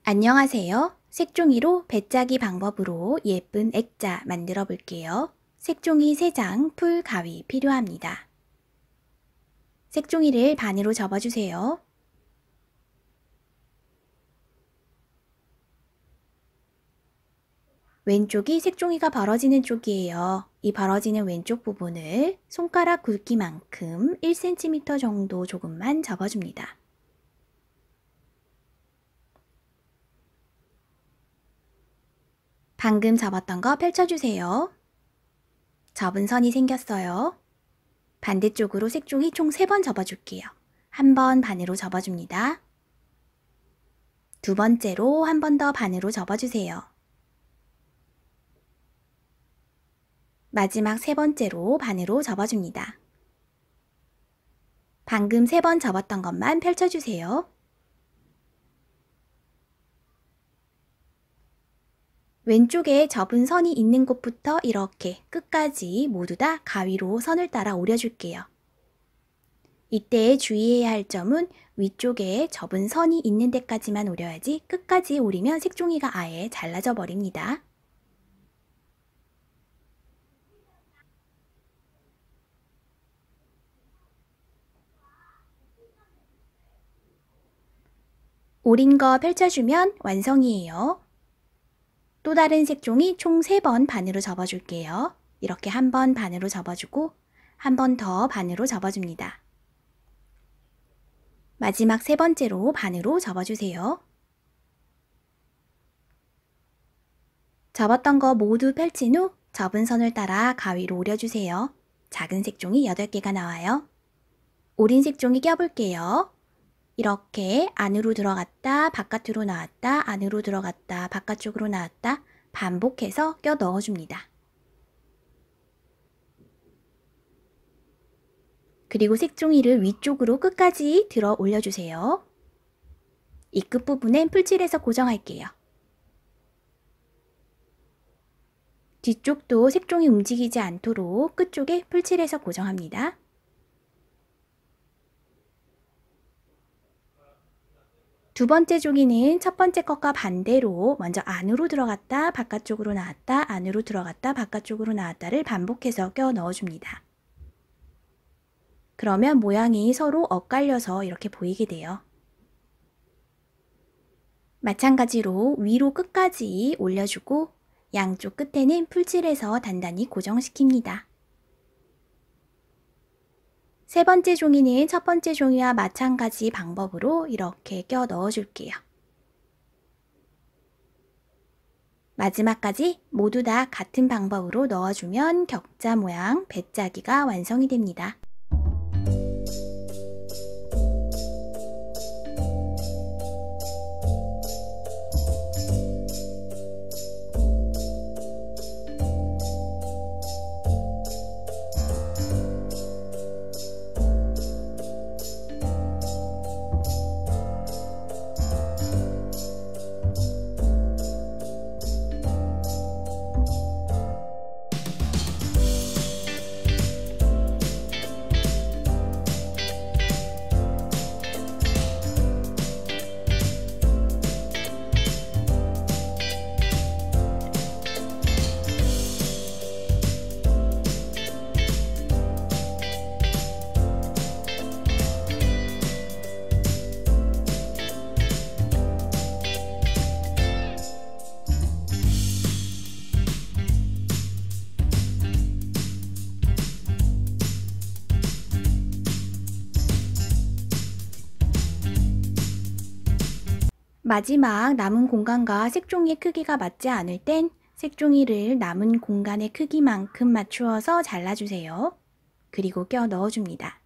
안녕하세요. 색종이로 배짜기 방법으로 예쁜 액자 만들어 볼게요. 색종이 3장, 풀, 가위 필요합니다. 색종이를 반으로 접어주세요. 왼쪽이 색종이가 벌어지는 쪽이에요. 이 벌어지는 왼쪽 부분을 손가락 굵기만큼 1cm 정도 조금만 접어줍니다. 방금 접었던 거 펼쳐주세요. 접은 선이 생겼어요. 반대쪽으로 색종이 총 3번 접어줄게요. 한 번 반으로 접어줍니다. 두 번째로 한 번 더 반으로 접어주세요. 마지막 3번째로 반으로 접어줍니다. 방금 3번 접었던 것만 펼쳐주세요. 왼쪽에 접은 선이 있는 곳부터 이렇게 끝까지 모두 다 가위로 선을 따라 오려줄게요. 이때 주의해야 할 점은 위쪽에 접은 선이 있는 데까지만 오려야지 끝까지 오리면 색종이가 아예 잘라져 버립니다. 오린 거 펼쳐주면 완성이에요. 또 다른 색종이 총 3번 반으로 접어줄게요. 이렇게 한 번 반으로 접어주고 한 번 더 반으로 접어줍니다. 마지막 3번째로 반으로 접어주세요. 접었던 거 모두 펼친 후 접은 선을 따라 가위로 오려주세요. 작은 색종이 8개가 나와요. 오린 색종이 껴볼게요. 이렇게 안으로 들어갔다 바깥으로 나왔다 안으로 들어갔다 바깥쪽으로 나왔다 반복해서 껴 넣어줍니다. 그리고 색종이를 위쪽으로 끝까지 들어 올려주세요. 이 끝부분엔 풀칠해서 고정할게요. 뒤쪽도 색종이 움직이지 않도록 끝쪽에 풀칠해서 고정합니다. 두 번째 종이는 첫 번째 것과 반대로 먼저 안으로 들어갔다 바깥쪽으로 나왔다 안으로 들어갔다 바깥쪽으로 나왔다를 반복해서 껴 넣어줍니다. 그러면 모양이 서로 엇갈려서 이렇게 보이게 돼요. 마찬가지로 위로 끝까지 올려주고 양쪽 끝에는 풀칠해서 단단히 고정시킵니다. 세 번째 종이는 첫 번째 종이와 마찬가지 방법으로 이렇게 껴 넣어줄게요. 마지막까지 모두 다 같은 방법으로 넣어주면 격자 모양 배짜기가 완성이 됩니다. 마지막 남은 공간과 색종이의 크기가 맞지 않을 땐 색종이를 남은 공간의 크기만큼 맞추어서 잘라주세요. 그리고 껴 넣어줍니다.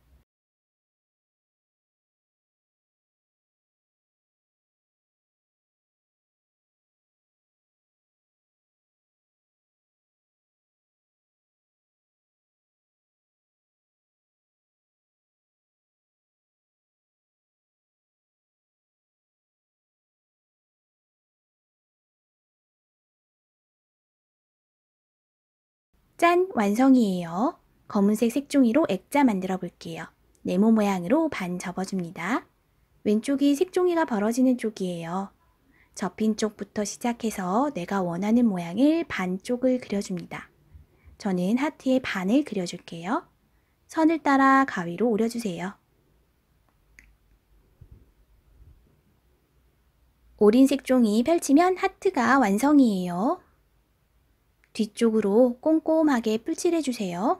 짠! 완성이에요. 검은색 색종이로 액자 만들어 볼게요. 네모 모양으로 반 접어줍니다. 왼쪽이 색종이가 벌어지는 쪽이에요. 접힌 쪽부터 시작해서 내가 원하는 모양을 반쪽을 그려줍니다. 저는 하트의 반을 그려줄게요. 선을 따라 가위로 오려주세요. 오린 색종이 펼치면 하트가 완성이에요. 뒤쪽으로 꼼꼼하게 풀칠해주세요.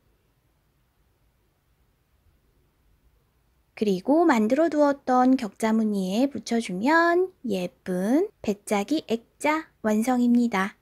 그리고 만들어 두었던 격자 무늬에 붙여주면 예쁜 배짜기 액자 완성입니다.